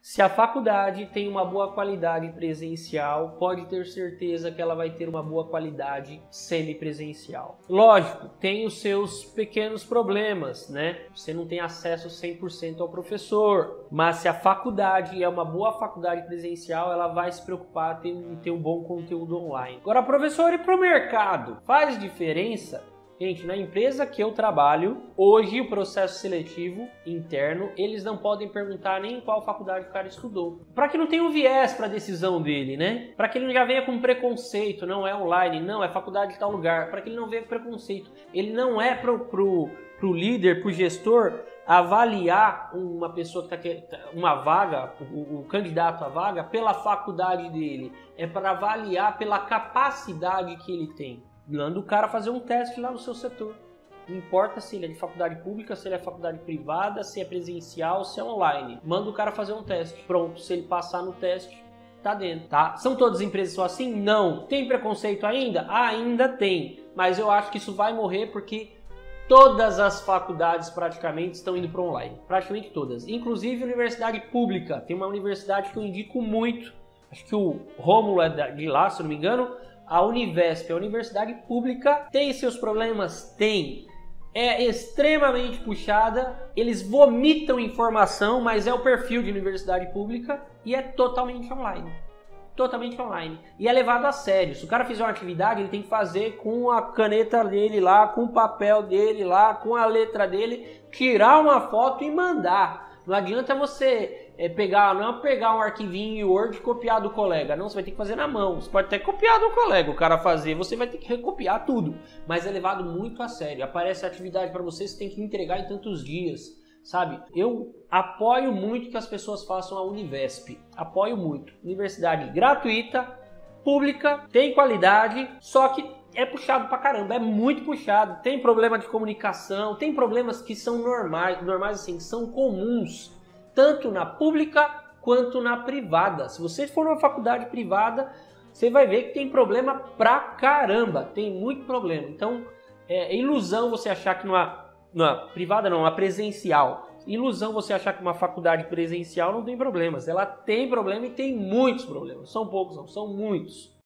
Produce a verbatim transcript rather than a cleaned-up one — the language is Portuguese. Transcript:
Se a faculdade tem uma boa qualidade presencial, pode ter certeza que ela vai ter uma boa qualidade semipresencial. Lógico, tem os seus pequenos problemas, né? Você não tem acesso cem por cento ao professor, mas se a faculdade é uma boa faculdade presencial, ela vai se preocupar em ter um bom conteúdo online. Agora, professor, e para o mercado? Faz diferença? Gente, na empresa que eu trabalho, hoje o processo seletivo interno, eles não podem perguntar nem em qual faculdade o cara estudou. Para que não tenha um viés para a decisão dele, né? Para que ele não já venha com preconceito, não é online, não, é faculdade de tal lugar. Para que ele não venha com preconceito. Ele não é pro, pro, pro líder, pro gestor, avaliar uma pessoa que está uma vaga, o, o candidato à vaga, pela faculdade dele. É para avaliar pela capacidade que ele tem. Manda o cara fazer um teste lá no seu setor. Não importa se ele é de faculdade pública, se ele é de faculdade privada, se é presencial, se é online. Manda o cara fazer um teste. Pronto, se ele passar no teste, tá dentro, tá? São todas as empresas só assim? Não. Tem preconceito ainda? Ainda tem. Mas eu acho que isso vai morrer porque todas as faculdades praticamente estão indo para online. Praticamente todas. Inclusive universidade pública. Tem uma universidade que eu indico muito. Acho que o Rômulo é de lá, se eu não me engano. A Univesp, a universidade pública, tem seus problemas? Tem. É extremamente puxada, eles vomitam informação, mas é o perfil de universidade pública e é totalmente online. Totalmente online. E é levado a sério. Se o cara fizer uma atividade, ele tem que fazer com a caneta dele lá, com o papel dele lá, com a letra dele, tirar uma foto e mandar. Não adianta você é, pegar, não pegar um arquivinho em Word e copiar do colega. Não, você vai ter que fazer na mão. Você pode até copiar do colega, o cara fazer. Você vai ter que recopiar tudo. Mas é levado muito a sério. Aparece a atividade para você, você tem que entregar em tantos dias. Sabe? Eu apoio muito que as pessoas façam a Univesp. Apoio muito. Universidade gratuita, pública, tem qualidade, só que é puxado pra caramba, é muito puxado. Tem problema de comunicação, tem problemas que são normais, normais assim, que são comuns, tanto na pública quanto na privada. Se você for numa faculdade privada, você vai ver que tem problema pra caramba, tem muito problema. Então, é ilusão você achar que numa, numa privada não, uma presencial, ilusão você achar que uma faculdade presencial não tem problemas. Ela tem problema e tem muitos problemas, são poucos não, são muitos.